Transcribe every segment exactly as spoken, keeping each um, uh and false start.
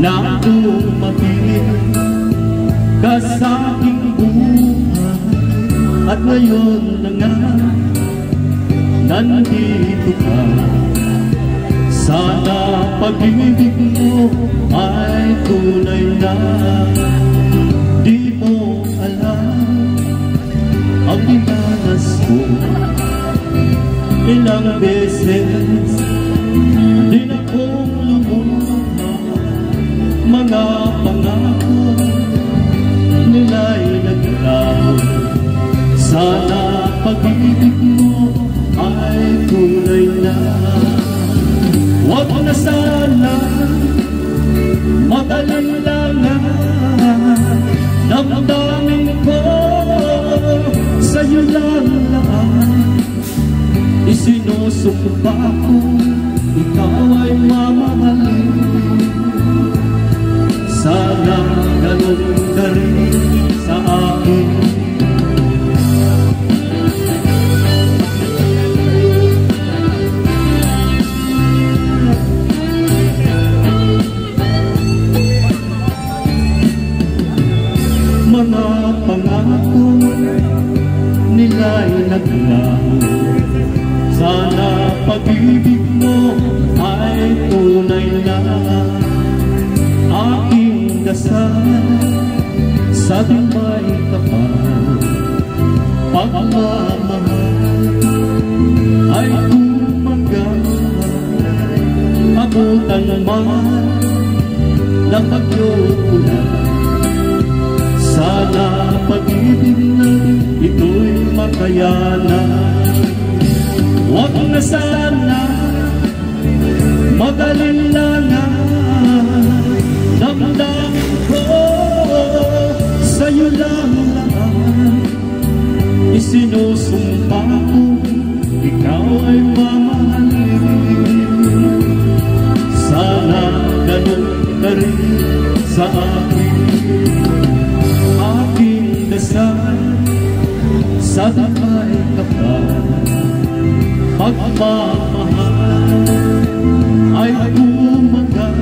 na dumating ka sa aking buhay, at ngayon na nga nandito ka. Sana pag-ibig mo ay tunay na. Di mo alam ang dinanas ko, ilang beses din akong lumuha. Mga pangako nila'y naglaho. Sana pag-ibig mo ay tunay na. Huwag na sana matalinlangan, damdamin ko sa'yo lang lahat. Isinusumpa ko ikaw ay mamahalin. Sana ganun ka rin sa akin. Mga pangako nila'y naglaho. Sana pag-ibig mo ay tunay na. Aking dasal sa may kapal, pagmamahal ay tumagal. Abutan man ng pag-ulan. Sana pag-ibig na ito'y makayanan. Huwag na sana magalinlangan, damdamin ko sa'yo lang lahat. Isinusumpa ko ikaw ay mamahalin. Sana ganun ka rin sa akin. Aking dasal sa damay kapal, pagmamahal ay tumagal.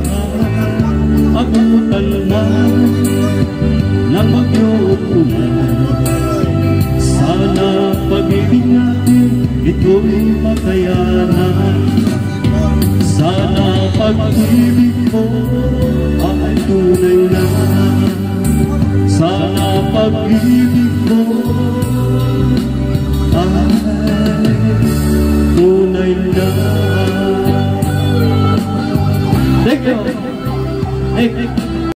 Abutan man ng bagyong ulan. Sana pag-ibig natin ito'y makayanan. Sana pag-ibig mo ay tunay na. Sana pag-ibig mo ay tunay na. Thank you. Thank you.